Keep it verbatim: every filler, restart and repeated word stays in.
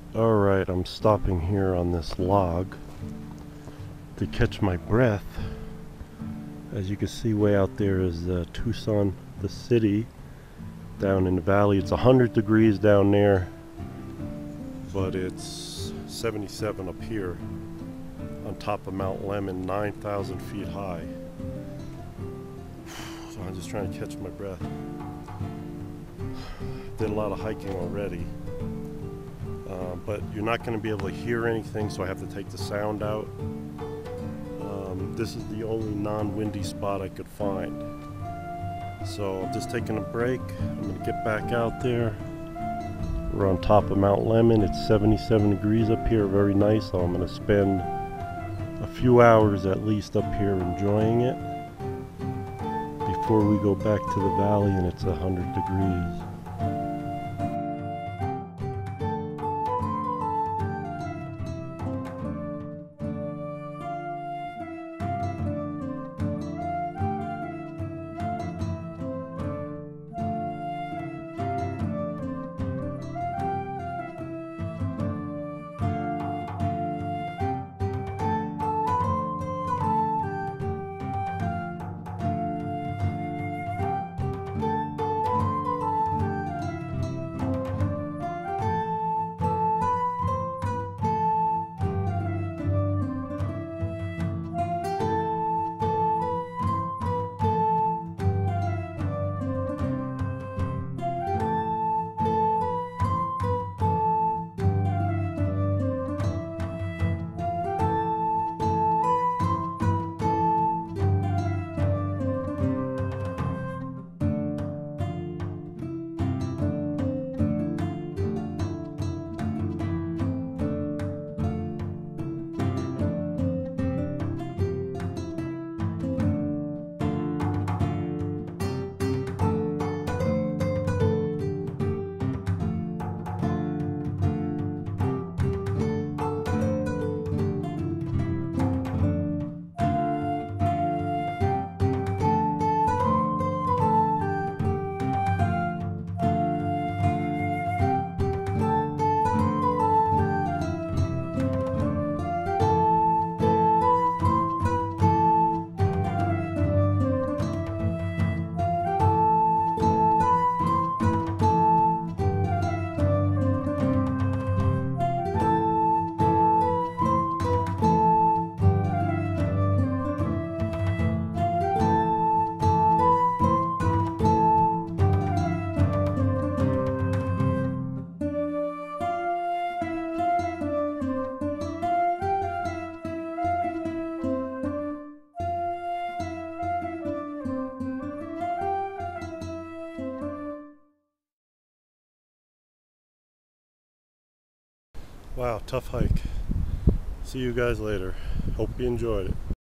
Alright, I'm stopping here on this log to catch my breath. As you can see, way out there is uh, Tucson, the city, down in the valley. It's one hundred degrees down there, but it's seventy-seven up here on top of Mount Lemmon, nine thousand feet high. So I'm just trying to catch my breath. Did a lot of hiking already. Uh, but you're not going to be able to hear anything, so I have to take the sound out. Um, this is the only non-windy spot I could find. So I'm just taking a break. I'm going to get back out there. We're on top of Mount Lemmon. It's seventy-seven degrees up here, very nice. So I'm going to spend a few hours at least up here enjoying it before we go back to the valley and it's one hundred degrees. Wow, tough hike. See you guys later. Hope you enjoyed it.